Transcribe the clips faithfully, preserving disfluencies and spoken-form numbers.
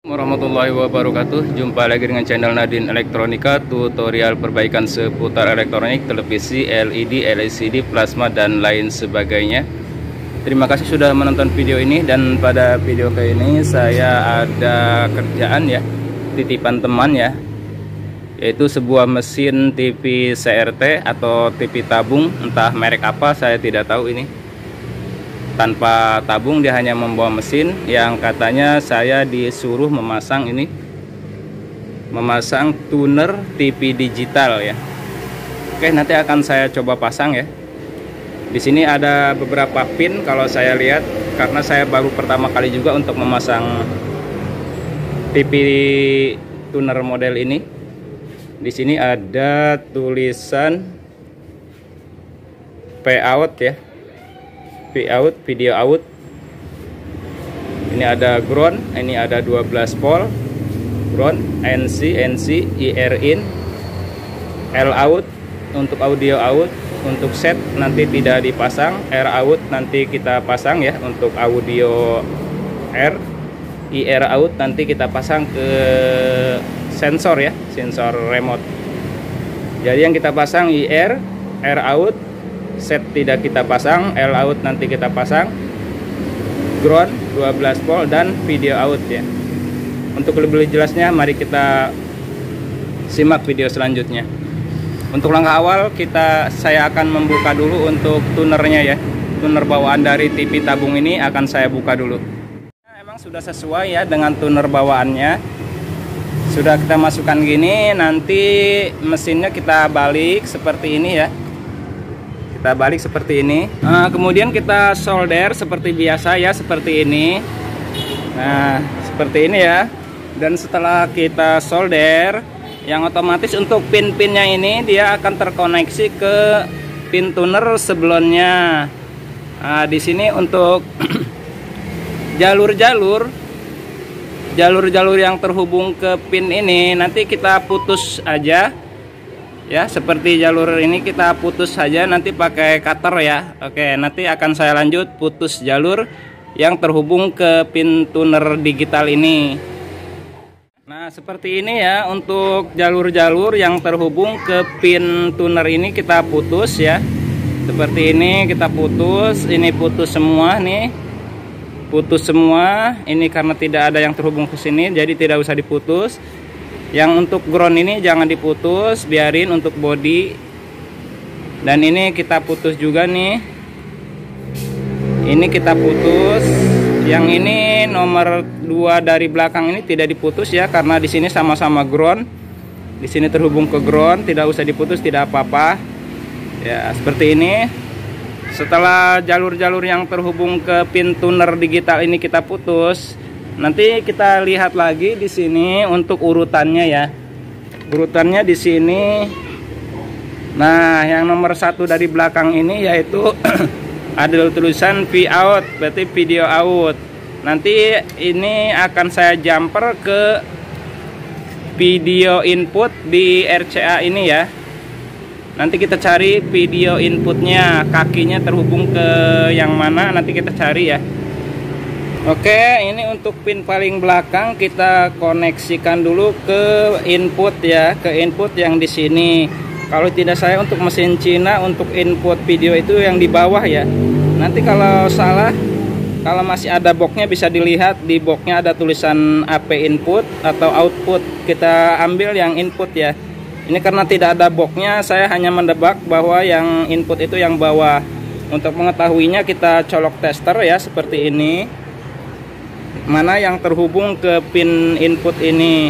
Warahmatullahi wabarakatuh. Jumpa lagi dengan channel Nadin Elektronika, tutorial perbaikan seputar elektronik, televisi, L E D, L C D, plasma dan lain sebagainya. Terima kasih sudah menonton video ini, dan pada video kali ini saya ada kerjaan ya, titipan teman ya, yaitu sebuah mesin T V C R T atau T V tabung, entah merek apa saya tidak tahu ini. Tanpa tabung, dia hanya membawa mesin yang katanya saya disuruh memasang ini, memasang tuner T V digital ya. Oke, nanti akan saya coba pasang ya. Di sini ada beberapa pin kalau saya lihat, karena saya baru pertama kali juga untuk memasang T V tuner model ini. Di sini ada tulisan P out ya. V out, video out. Ini ada ground, ini ada dua belas volt ground, N C, N C, I R in, L out untuk audio out. Untuk set nanti tidak dipasang, R out nanti kita pasang ya, untuk audio R. I R out nanti kita pasang ke sensor ya, sensor remote. Jadi yang kita pasang I R, R out, set tidak kita pasang, L out nanti kita pasang, ground dua belas volt dan video out ya. Untuk lebih jelasnya mari kita simak video selanjutnya. Untuk langkah awal kita saya akan membuka dulu untuk tunernya ya. Tuner bawaan dari T V tabung ini akan saya buka dulu. Nah, emang sudah sesuai ya dengan tuner bawaannya. Sudah kita masukkan gini, nanti mesinnya kita balik seperti ini ya. Kita balik seperti ini. Nah, kemudian kita solder seperti biasa ya, seperti ini. Nah, seperti ini ya. Dan setelah kita solder, yang otomatis untuk pin-pinnya ini dia akan terkoneksi ke pin tuner sebelumnya. Nah, di sini untuk jalur-jalur, jalur-jalur yang terhubung ke pin ini nanti kita putus aja. Ya, seperti jalur ini kita putus saja nanti pakai cutter ya. Oke, nanti akan saya lanjut putus jalur yang terhubung ke pin tuner digital ini. Nah, seperti ini ya, untuk jalur-jalur yang terhubung ke pin tuner ini kita putus ya. Seperti ini kita putus, ini putus semua nih. Putus semua. Ini karena tidak ada yang terhubung ke sini, jadi tidak usah diputus. Yang untuk ground ini jangan diputus, biarin untuk body. Dan ini kita putus juga nih. Ini kita putus. Yang ini nomor dua dari belakang ini tidak diputus ya, karena di sini sama-sama ground. Di sini terhubung ke ground, tidak usah diputus, tidak apa-apa. Ya, seperti ini. Setelah jalur-jalur yang terhubung ke pin tuner digital ini kita putus, nanti kita lihat lagi di sini untuk urutannya ya. Urutannya di sini. Nah, yang nomor satu dari belakang ini yaitu ada tulisan V out, berarti video out. Nanti ini akan saya jumper ke video input di R C A ini ya. Nanti kita cari video inputnya, kakinya terhubung ke yang mana, nanti kita cari ya. Oke, ini untuk pin paling belakang kita koneksikan dulu ke input ya, ke input yang di sini. Kalau tidak saya untuk mesin Cina untuk input video itu yang di bawah ya. Nanti kalau salah, kalau masih ada boxnya bisa dilihat di boxnya ada tulisan A P input atau output. Kita ambil yang input ya. Ini karena tidak ada boxnya, saya hanya mendebak bahwa yang input itu yang bawah. Untuk mengetahuinya kita colok tester ya, seperti ini. Mana yang terhubung ke pin input ini.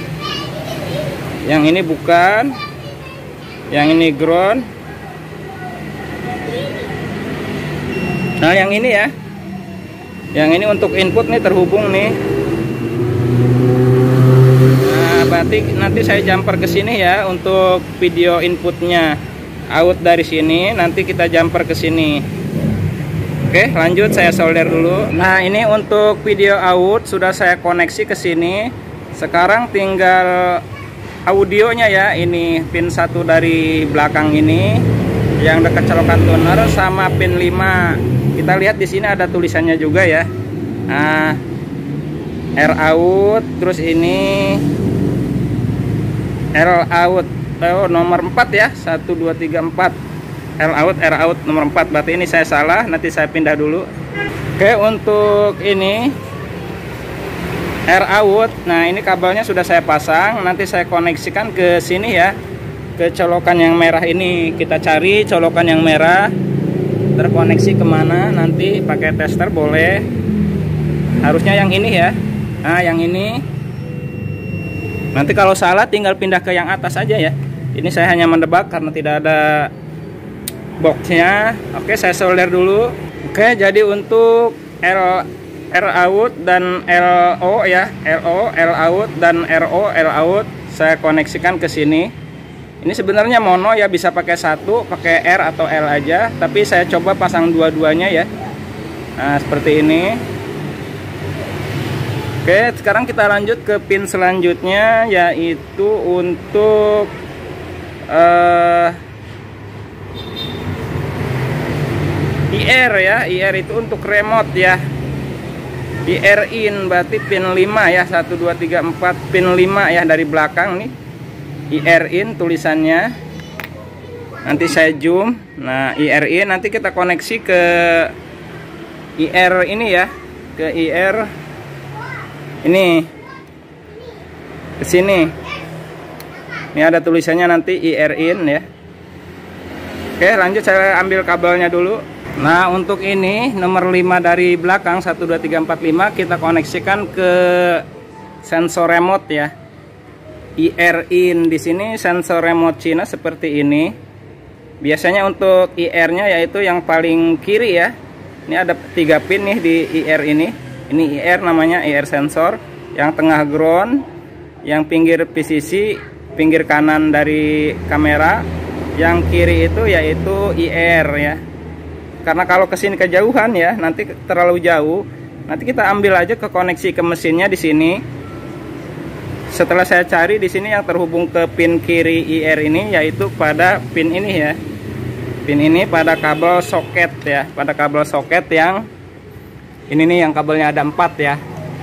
Yang ini bukan. Yang ini ground. Nah, yang ini ya. Yang ini untuk input nih terhubung nih. Nah, berarti nanti saya jumper ke sini ya untuk video inputnya. Out dari sini, nanti kita jumper ke sini. Oke, lanjut saya solder dulu. Nah, ini untuk video out sudah saya koneksi ke sini. Sekarang tinggal audionya ya. Ini pin satu dari belakang ini yang dekat colokan tuner sama pin lima. Kita lihat di sini ada tulisannya juga ya. Nah, R out, terus ini L out, oh, nomor empat ya, satu dua tiga empat. L out, R out nomor empat. Berarti ini saya salah, nanti saya pindah dulu. Oke, untuk ini R out, nah ini kabelnya sudah saya pasang, nanti saya koneksikan ke sini ya, ke colokan yang merah ini. Kita cari colokan yang merah terkoneksi kemana, nanti pakai tester boleh, harusnya yang ini ya. Nah yang ini, nanti kalau salah tinggal pindah ke yang atas aja ya. Ini saya hanya mendebak karena tidak ada boxnya. Oke, saya solder dulu. Oke, jadi untuk L R out dan L O ya, L O, L out dan R O, L out saya koneksikan ke sini. Ini sebenarnya mono ya, bisa pakai satu, pakai R atau L aja, tapi saya coba pasang dua-duanya ya. Nah, seperti ini. Oke, sekarang kita lanjut ke pin selanjutnya, yaitu untuk uh, I R ya. I R itu untuk remote ya. I R in berarti pin lima ya, satu dua tiga empat, pin lima ya dari belakang nih. I R in tulisannya. Nanti saya zoom. Nah, I R in nanti kita koneksi ke I R ini ya, ke I R ini, ke sini. Ini ada tulisannya nanti I R in ya. Oke, lanjut saya ambil kabelnya dulu. Nah, untuk ini nomor lima dari belakang, satu dua tiga empat lima, kita koneksikan ke sensor remote ya. I R in di sini sensor remote Cina seperti ini. Biasanya untuk I R-nya yaitu yang paling kiri ya. Ini ada tiga pin nih di I R ini. Ini I R namanya, I R sensor. Yang tengah ground, yang pinggir P C C, pinggir kanan dari kamera. Yang kiri itu yaitu I R ya. Karena kalau kesini kejauhan ya, nanti terlalu jauh. Nanti kita ambil aja ke koneksi ke mesinnya di sini. Setelah saya cari di sini yang terhubung ke pin kiri I R ini, yaitu pada pin ini ya. Pin ini pada kabel soket ya, pada kabel soket yang ini nih, yang kabelnya ada empat ya.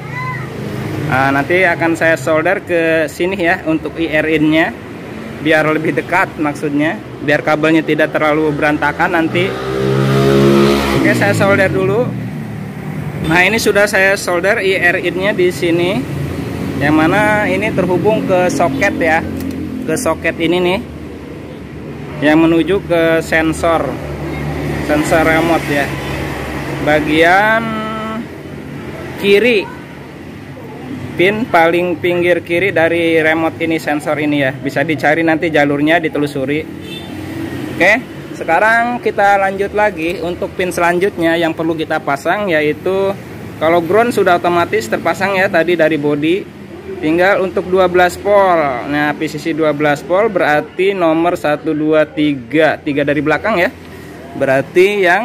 Nah, nanti akan saya solder ke sini ya untuk I R in-nya, biar lebih dekat maksudnya, biar kabelnya tidak terlalu berantakan nanti. Oke, saya solder dulu. Nah, ini sudah saya solder I R in-nya di sini, yang mana ini terhubung ke soket ya, ke soket ini nih, yang menuju ke sensor, sensor remote ya, bagian kiri, pin paling pinggir kiri dari remote ini, sensor ini ya. Bisa dicari nanti jalurnya, ditelusuri. Oke, sekarang kita lanjut lagi untuk pin selanjutnya yang perlu kita pasang, yaitu kalau ground sudah otomatis terpasang ya tadi dari body, tinggal untuk dua belas volt. Nah, P C C dua belas volt berarti nomor satu dua tiga, tiga dari belakang ya, berarti yang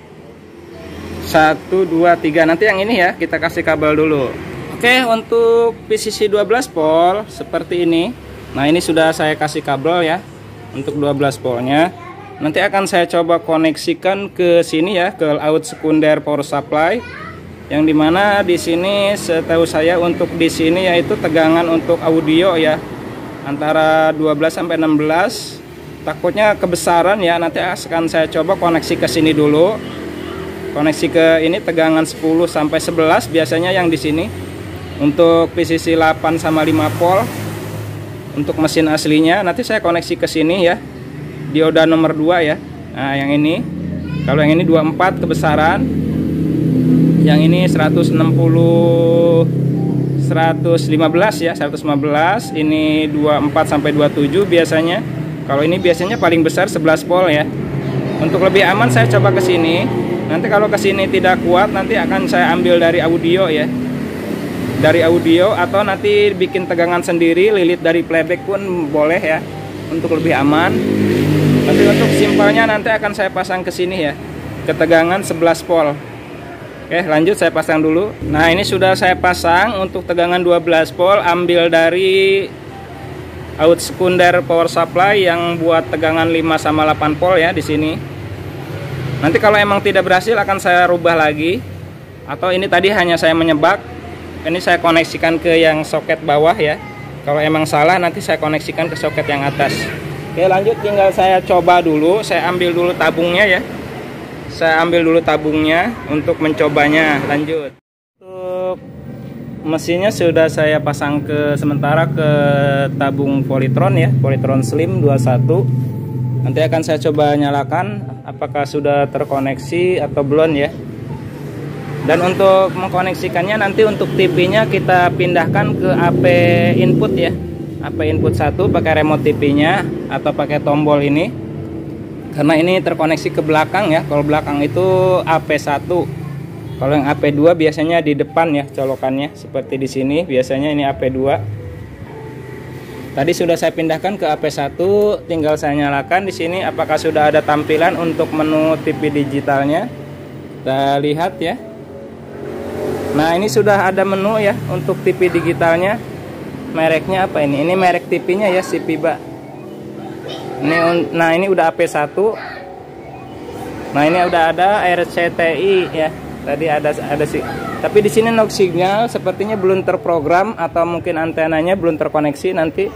satu dua tiga. Nanti yang ini ya kita kasih kabel dulu. Oke, untuk P C C dua belas volt seperti ini. Nah, ini sudah saya kasih kabel ya untuk dua belas voltnya. Nanti akan saya coba koneksikan ke sini ya, ke out sekunder power supply, yang dimana di sini setahu saya untuk di sini yaitu tegangan untuk audio ya antara dua belas sampai enam belas. Takutnya kebesaran ya, nanti akan saya coba koneksi ke sini dulu. Koneksi ke ini tegangan sepuluh sampai sebelas biasanya yang di sini. Untuk P C C delapan sama lima volt untuk mesin aslinya, nanti saya koneksi ke sini ya. Dioda nomor dua ya. Nah, yang ini. Kalau yang ini dua puluh empat kebesaran. Yang ini seratus enam puluh, seratus lima belas ya, seratus lima belas. Ini dua puluh empat sampai dua puluh tujuh biasanya. Kalau ini biasanya paling besar sebelas volt ya. Untuk lebih aman saya coba ke sini. Nanti kalau ke sini tidak kuat, nanti akan saya ambil dari audio ya. Dari audio atau nanti bikin tegangan sendiri, lilit dari playback pun boleh ya, untuk lebih aman. Tapi untuk simpelnya nanti akan saya pasang ke sini ya, ke tegangan sebelas volt. Oke, lanjut saya pasang dulu. Nah, ini sudah saya pasang untuk tegangan dua belas volt, ambil dari out sekunder power supply yang buat tegangan lima sama delapan volt ya di sini. Nanti kalau emang tidak berhasil akan saya rubah lagi, atau ini tadi hanya saya menyebak. Ini saya koneksikan ke yang soket bawah ya. Kalau emang salah nanti saya koneksikan ke soket yang atas. Oke, lanjut, tinggal saya coba dulu. Saya ambil dulu tabungnya ya. Saya ambil dulu tabungnya untuk mencobanya. Lanjut. Untuk mesinnya sudah saya pasang ke sementara ke tabung Polytron ya, Polytron Slim dua puluh satu. Nanti akan saya coba nyalakan apakah sudah terkoneksi atau belum ya. Dan untuk mengkoneksikannya nanti untuk T V-nya kita pindahkan ke A P input ya. A P input satu pakai remote T V-nya atau pakai tombol ini. Karena ini terkoneksi ke belakang ya. Kalau belakang itu A P satu. Kalau yang A P dua biasanya di depan ya colokannya, seperti di sini biasanya ini A P dua. Tadi sudah saya pindahkan ke A P satu, tinggal saya nyalakan di sini apakah sudah ada tampilan untuk menu T V digitalnya. Kita lihat ya. Nah, ini sudah ada menu ya untuk T V digitalnya. Mereknya apa ini? Ini merek T V-nya ya, Shipiba. Ini nah ini udah A P satu. Nah, ini udah ada R C T I ya. Tadi ada ada sih. Tapi di sini no signal, sepertinya belum terprogram atau mungkin antenanya belum terkoneksi nanti.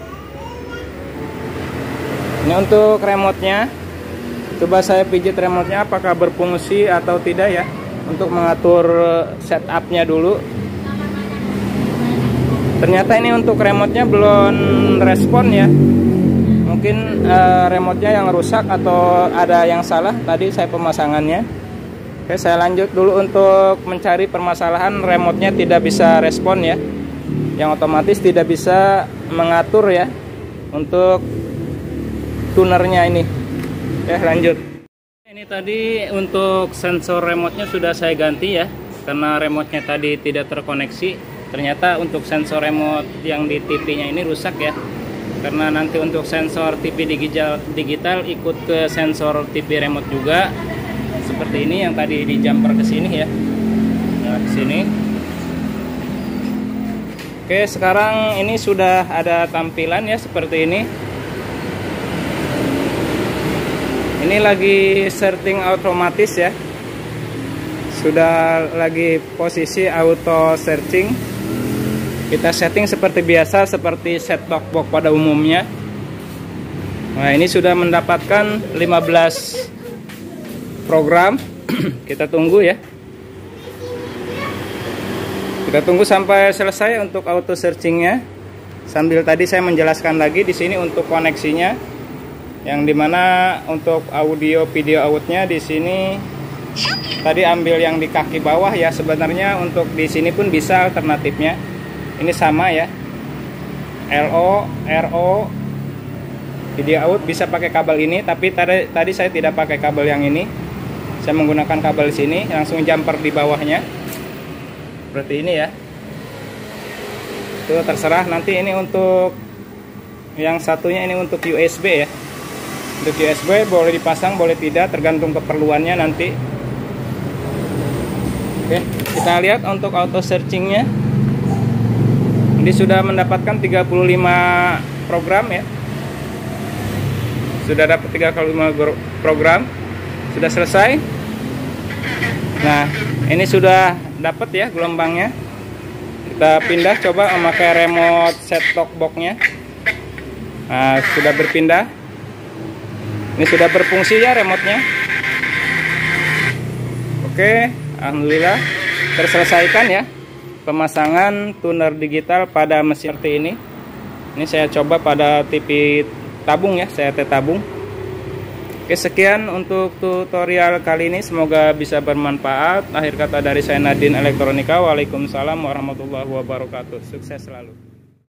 Ini untuk remote-nya. Coba saya pijit remote-nya apakah berfungsi atau tidak ya. Untuk mengatur setup-nya dulu. Ternyata ini untuk remote-nya belum respon ya. Mungkin uh, remote-nya yang rusak atau ada yang salah tadi saya pemasangannya. Oke, saya lanjut dulu untuk mencari permasalahan remote-nya tidak bisa respon ya. Yang otomatis tidak bisa mengatur ya untuk tunernya ini. Oke, lanjut. Ini tadi untuk sensor remote-nya sudah saya ganti ya. Karena remote-nya tadi tidak terkoneksi. Ternyata untuk sensor remote yang di T V-nya ini rusak ya. Karena nanti untuk sensor T V digital, digital ikut ke sensor T V remote juga. Seperti ini yang tadi di jumper ke sini ya. Nah, ke sini. Oke, sekarang ini sudah ada tampilan ya seperti ini. Ini lagi setting otomatis ya. Sudah lagi posisi auto searching. Kita setting seperti biasa, seperti set top box pada umumnya. Nah, ini sudah mendapatkan lima belas program. Kita tunggu ya. Kita tunggu sampai selesai untuk auto searchingnya. Sambil tadi saya menjelaskan lagi di sini untuk koneksinya, yang dimana untuk audio video outnya di sini tadi ambil yang di kaki bawah ya. Sebenarnya untuk di sini pun bisa alternatifnya. Ini sama ya. L O, R O, video out bisa pakai kabel ini, tapi tadi tadi saya tidak pakai kabel yang ini. Saya menggunakan kabel sini, langsung jumper di bawahnya. Seperti ini ya. Itu terserah nanti ini untuk yang satunya ini untuk U S B ya. Untuk U S B boleh dipasang, boleh tidak, tergantung keperluannya nanti. Oke, kita lihat untuk auto searchingnya. Ini sudah mendapatkan tiga puluh lima program ya. Sudah dapat tiga puluh lima program. Sudah selesai. Nah, ini sudah dapat ya gelombangnya. Kita pindah coba memakai remote set top box-nya. Nah, sudah berpindah. Ini sudah berfungsi ya remote-nya. Oke, alhamdulillah terselesaikan ya pemasangan tuner digital pada mesin seperti ini. Ini saya coba pada T V tabung ya, saya T tabung. Oke, sekian untuk tutorial kali ini, semoga bisa bermanfaat. Akhir kata dari saya Nadin Elektronika. Waalaikumsalam warahmatullahi wabarakatuh. Sukses selalu.